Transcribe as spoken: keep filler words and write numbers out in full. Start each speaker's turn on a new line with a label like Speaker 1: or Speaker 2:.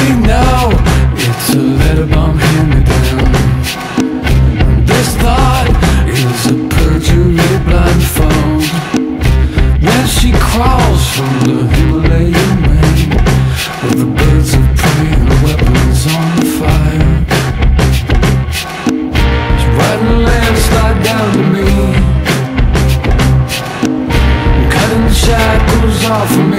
Speaker 1: we know it's a letter bomb hand-me-down. This thought is a perjury blindfold. When she crawls from the Himalayan rain, with the birds of prey and the weapons on the fire, she's riding a landslide down to me, cutting the shackles off of me.